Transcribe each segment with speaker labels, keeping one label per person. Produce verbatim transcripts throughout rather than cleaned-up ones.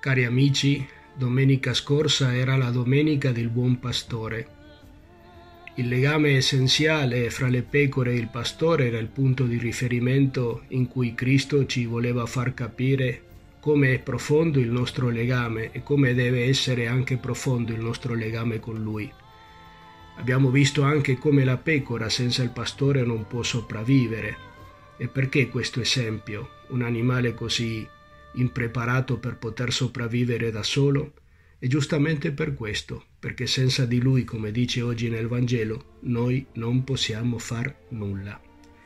Speaker 1: Cari amici, domenica scorsa era la domenica del buon pastore. Il legame essenziale fra le pecore e il pastore era il punto di riferimento in cui Cristo ci voleva far capire come è profondo il nostro legame e come deve essere anche profondo il nostro legame con Lui. Abbiamo visto anche come la pecora senza il pastore non può sopravvivere. E perché questo esempio? Un animale così impreparato per poter sopravvivere da solo? E giustamente per questo, perché senza di Lui, come dice oggi nel Vangelo, noi non possiamo far nulla.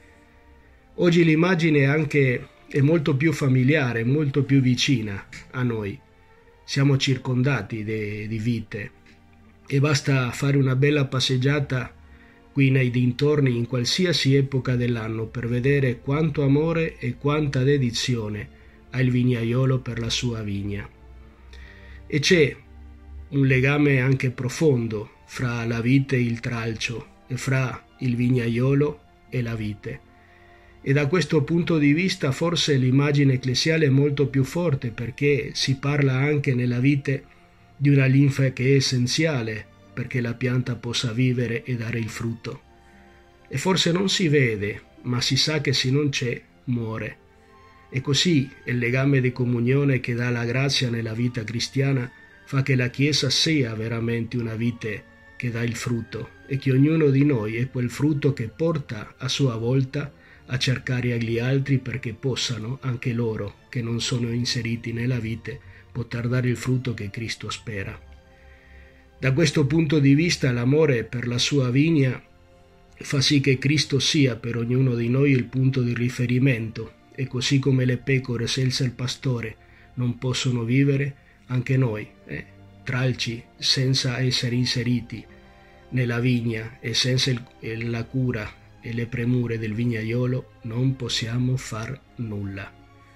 Speaker 1: Oggi l'immagine anche è molto più familiare, molto più vicina a noi. Siamo circondati de, di vite e basta fare una bella passeggiata qui nei dintorni in qualsiasi epoca dell'anno per vedere quanto amore e quanta dedizione ha il vignaiolo per la sua vigna. E c'è un legame anche profondo fra la vite e il tralcio e fra il vignaiolo e la vite. E da questo punto di vista forse l'immagine ecclesiale è molto più forte, perché si parla anche nella vite di una linfa che è essenziale perché la pianta possa vivere e dare il frutto. E forse non si vede, ma si sa che se non c'è, muore. E così il legame di comunione che dà la grazia nella vita cristiana fa che la Chiesa sia veramente una vite che dà il frutto e che ognuno di noi è quel frutto che porta a sua volta a cercare agli altri perché possano anche loro, che non sono inseriti nella vite, poter dare il frutto che Cristo spera. Da questo punto di vista l'amore per la sua vigna fa sì che Cristo sia per ognuno di noi il punto di riferimento, e così come le pecore senza il pastore non possono vivere, anche noi, eh, tralci senza essere inseriti nella vigna e senza il, la cura e le premure del vignaiolo, non possiamo far nulla.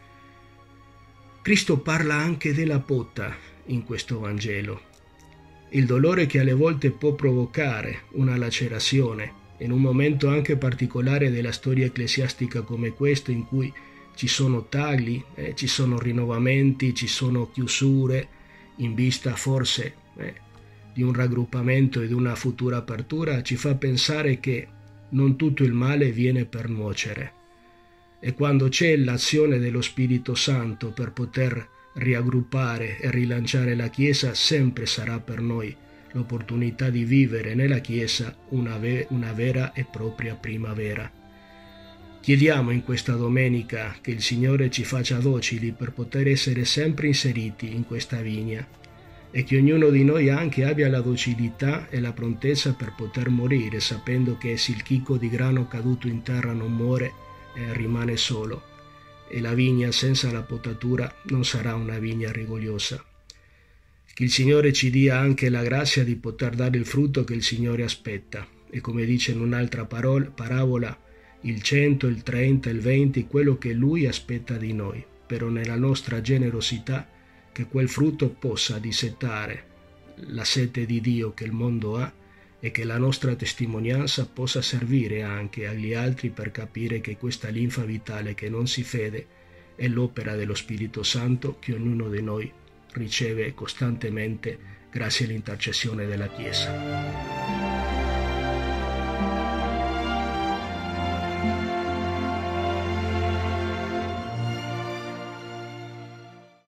Speaker 1: Cristo parla anche della potta in questo Vangelo. Il dolore che alle volte può provocare una lacerazione, in un momento anche particolare della storia ecclesiastica come questo, in cui ci sono tagli, eh, ci sono rinnovamenti, ci sono chiusure, in vista forse eh, di un raggruppamento e di una futura apertura, ci fa pensare che non tutto il male viene per nuocere. E quando c'è l'azione dello Spirito Santo per poter riaggruppare e rilanciare la Chiesa, sempre sarà per noi l'opportunità di vivere nella Chiesa una, ve- una vera e propria primavera. Chiediamo in questa domenica che il Signore ci faccia docili per poter essere sempre inseriti in questa vigna e che ognuno di noi anche abbia la docilità e la prontezza per poter morire, sapendo che se il chicco di grano caduto in terra non muore, eh, rimane solo, e la vigna senza la potatura non sarà una vigna rigogliosa. Che il Signore ci dia anche la grazia di poter dare il frutto che il Signore aspetta, e come dice in un'altra parola, parabola, il cento, il trenta, il venti, quello che Lui aspetta di noi, però nella nostra generosità, che quel frutto possa dissetare la sete di Dio che il mondo ha e che la nostra testimonianza possa servire anche agli altri per capire che questa linfa vitale che non si fede è l'opera dello Spirito Santo che ognuno di noi riceve costantemente grazie all'intercessione della Chiesa.